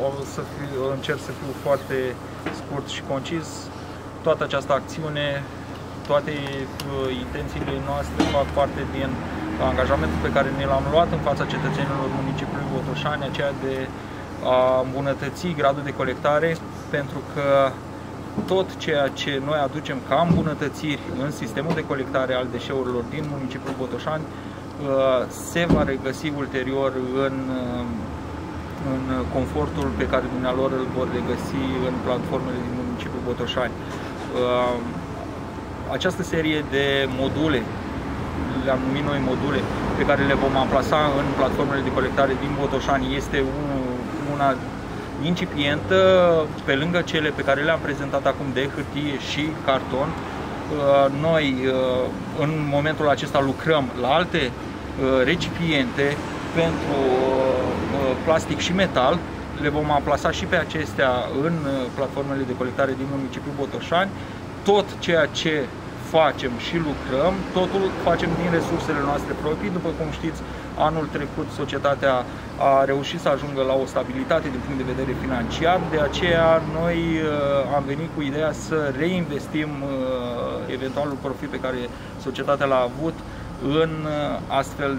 încerc să fiu foarte scurt și concis. Toată această acțiune, toate intențiile noastre fac parte din angajamentul pe care ne l-am luat în fața cetățenilor municipiului Botoșani, aceea de a îmbunătăți gradul de colectare, pentru că tot ceea ce noi aducem ca îmbunătățiri în sistemul de colectare al deșeurilor din municipiul Botoșani se va regăsi ulterior în confortul pe care dumnealor îl vor regăsi în platformele din municipiul Botoșani. Această serie de module, le-am numit noi module, pe care le vom amplasa în platformele de colectare din Botoșani, este una incipientă, pe lângă cele pe care le-am prezentat acum de hârtie și carton. Noi în momentul acesta lucrăm la alte recipiente pentru plastic și metal. Le vom amplasa și pe acestea în platformele de colectare din municipiul Botoșani. Tot ceea ce facem și lucrăm, totul facem din resursele noastre proprii. După cum știți, anul trecut societatea a reușit să ajungă la o stabilitate din punct de vedere financiar, de aceea noi am venit cu ideea să reinvestim eventualul profit pe care societatea l-a avut în astfel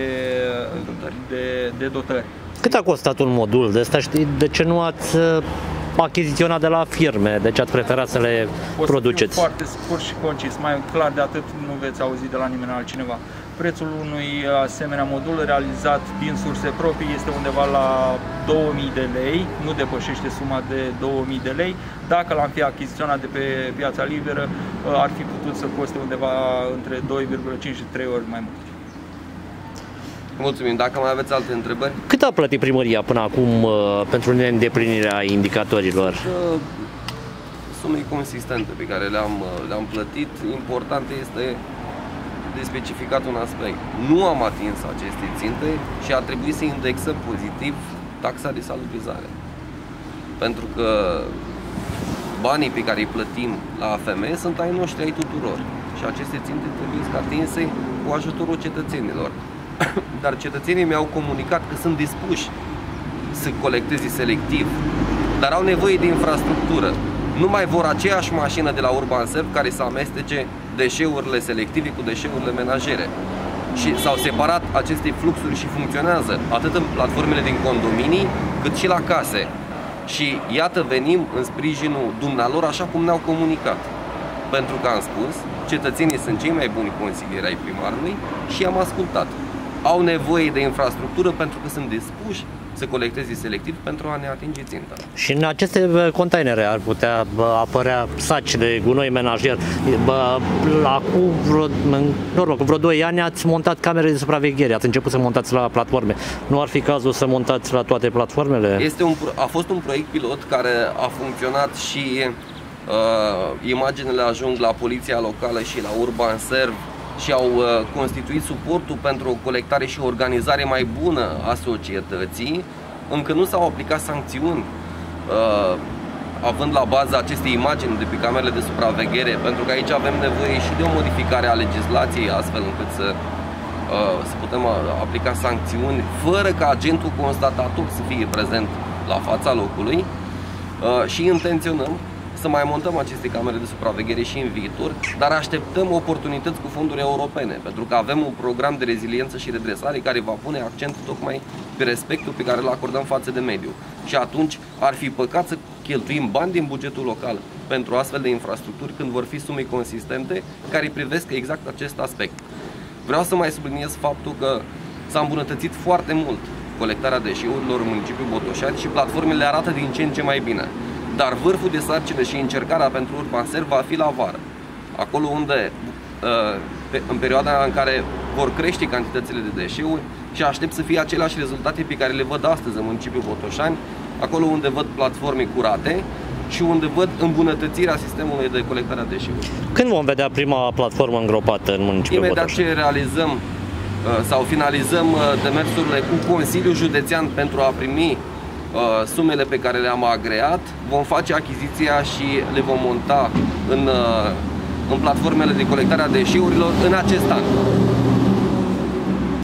de dotări. Cât a costat un modul de ăsta? Știi, de ce nu ați achiziționat de la firme? De ce ați preferat să le produceți? Foarte scurt și concis, mai clar de atât nu veți auzi de la nimeni altcineva. Prețul unui asemenea modul realizat din surse proprii este undeva la 2000 de lei, nu depășește suma de 2000 de lei. Dacă l-am fi achiziționat de pe piața liberă, ar fi putut să coste undeva între 2,5 și 3 ori mai mult. Mulțumim. Dacă mai aveți alte întrebări? Cât a plătit primăria până acum pentru neîndeplinirea indicatorilor? Sume consistente pe care le-am plătit. Important este de specificat un aspect. Nu am atins aceste ținte și a trebuit să indexăm pozitiv taxa de salubrizare. Pentru că banii pe care îi plătim la AFM sunt ai noștri, ai tuturor. Și aceste ținte trebuie atinse cu ajutorul cetățenilor. Dar cetățenii mi-au comunicat că sunt dispuși să colecteze selectiv, dar au nevoie de infrastructură. Nu mai vor aceeași mașină de la Urban Serv care să amestece deșeurile selective cu deșeurile menajere. Și s-au separat aceste fluxuri și funcționează atât în platformele din condominii, cât și la case. Și iată, venim în sprijinul dumnealor așa cum ne-au comunicat. Pentru că am spus, cetățenii sunt cei mai buni consilieri ai primarului și am ascultat. Au nevoie de infrastructură pentru că sunt dispuși să colecteze selectiv pentru a ne atinge ținta. Și în aceste containere ar putea apărea saci de gunoi menajer. Cu vreo 2 ani ați montat camere de supraveghere, ați început să montați la platforme. Nu ar fi cazul să montați la toate platformele? A fost un proiect pilot care a funcționat și imaginele ajung la poliția locală și la Urban Serv și au constituit suportul pentru o colectare și o organizare mai bună a societății. Încă nu s-au aplicat sancțiuni având la bază aceste imagini de pe camerele de supraveghere, pentru că aici avem nevoie și de o modificare a legislației astfel încât să putem aplica sancțiuni fără ca agentul constatator să fie prezent la fața locului și intenționăm să mai montăm aceste camere de supraveghere și în viitor, dar așteptăm oportunități cu fonduri europene, pentru că avem un program de reziliență și redresare care va pune accent tocmai pe respectul pe care îl acordăm față de mediu. Și atunci ar fi păcat să cheltuim bani din bugetul local pentru astfel de infrastructuri când vor fi sume consistente care privesc exact acest aspect. Vreau să mai subliniez faptul că s-a îmbunătățit foarte mult colectarea deșeurilor în municipiul Botoșani și platformele arată din ce în ce mai bine. Dar vârful de sarcină și încercarea pentru Urban Serv va fi la vară. Acolo unde, în perioada în care vor crește cantitățile de deșeuri și aștept să fie aceleași rezultate pe care le văd astăzi în municipiul Botoșani, acolo unde văd platforme curate și unde văd îmbunătățirea sistemului de colectare a deșeurilor. Când vom vedea prima platformă îngropată în municipiul Botoșani? Imediat ce realizăm sau finalizăm demersurile cu Consiliul Județean pentru a primi sumele pe care le-am agreat, vom face achiziția și le vom monta în platformele de colectare a deșeurilor în acest an.